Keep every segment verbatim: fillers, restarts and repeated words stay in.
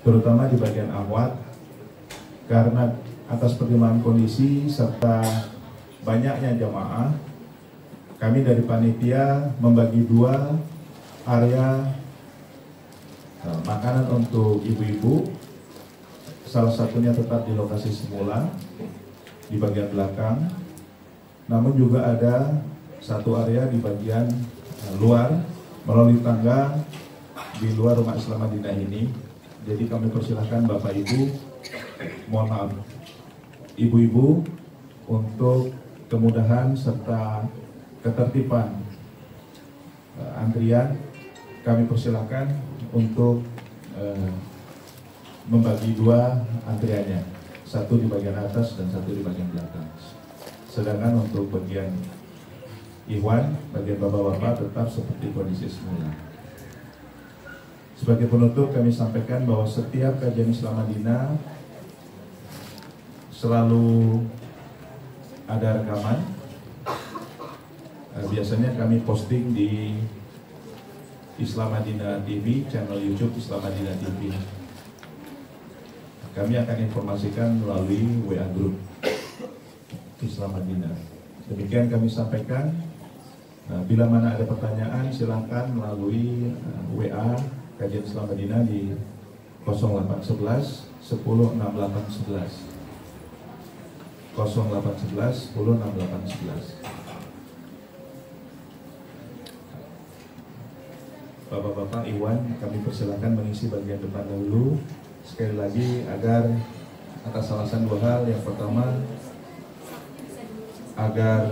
terutama di bagian awat, karena atas pertimbangan kondisi serta banyaknya jamaah, kami dari panitia membagi dua area uh, makanan untuk ibu-ibu. Salah satunya tetap di lokasi semula di bagian belakang, namun juga ada satu area di bagian uh, luar melalui tangga di luar Rumah Islam Madinah ini. Jadi kami persilahkan Bapak Ibu, mohon maaf, ibu-ibu, untuk kemudahan serta ketertiban uh, antrian, kami persilahkan untuk uh, membagi dua antriannya, satu di bagian atas dan satu di bagian belakang. Sedangkan untuk bagian ikhwan, bagian bapak-bapak tetap seperti kondisi semula. Sebagai penutup, kami sampaikan bahwa setiap kajian Islam Madinah selalu ada rekaman. Biasanya kami posting di Islam Madinah T V, channel YouTube Islam Madinah T V. Kami akan informasikan melalui W A Group Islam Madinah. Demikian kami sampaikan. Nah, bila mana ada pertanyaan, silakan melalui uh, W A Kajian Islam Madinah di nol delapan satu satu, satu enam delapan satu satu. nol delapan satu satu, satu enam delapan satu satu. Bapak-bapak Iwan, kami persilahkan mengisi bagian depan dahulu. Sekali lagi agar atas alasan dua hal. Yang pertama, agar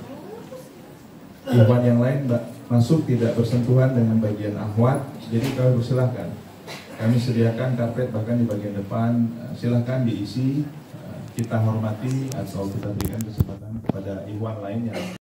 Iwan yang lain masuk tidak bersentuhan dengan bagian ahwat. Jadi kami persilahkan, kami sediakan karpet bahkan di bagian depan. Silahkan diisi, kita hormati atau kita berikan kesempatan kepada Iwan lain yang